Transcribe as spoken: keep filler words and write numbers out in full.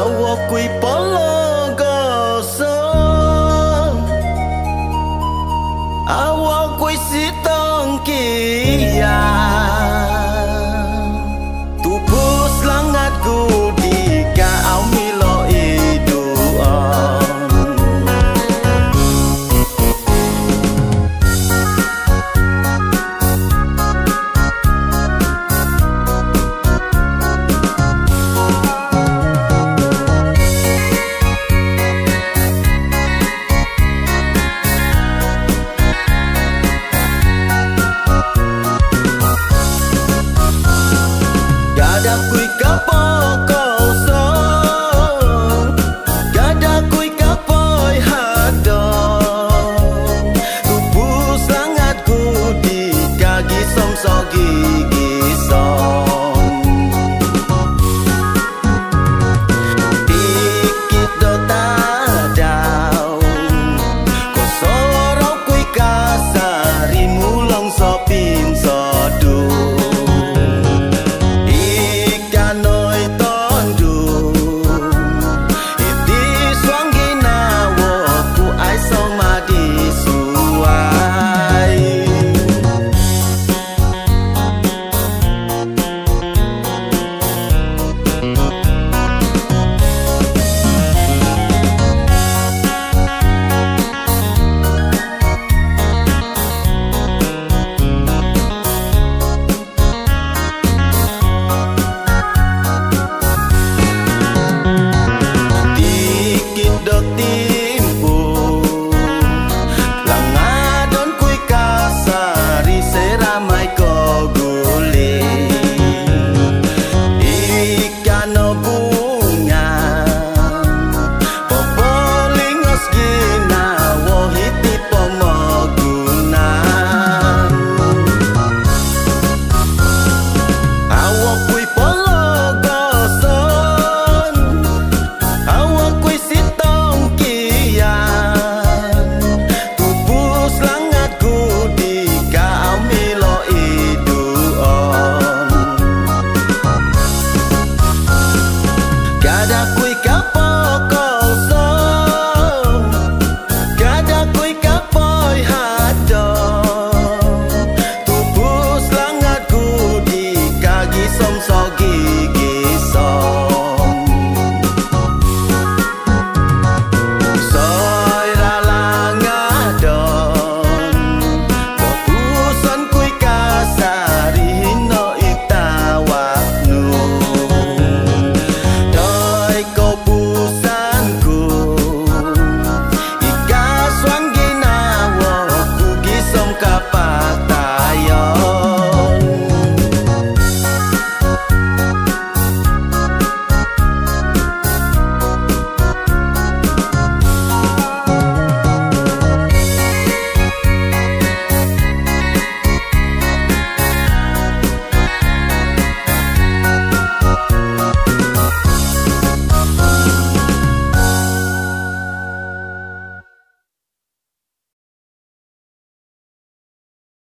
Awak kui polo gosong, awak kui sitong kia. Tupus langatku di kau milo iduan. Kui kapok kosong, gada kui kapoi hadong. Tupus langatku di kaki som so gigi som. Dikit do tadau, ko sorok kui kasari mulong sopin sodu. Som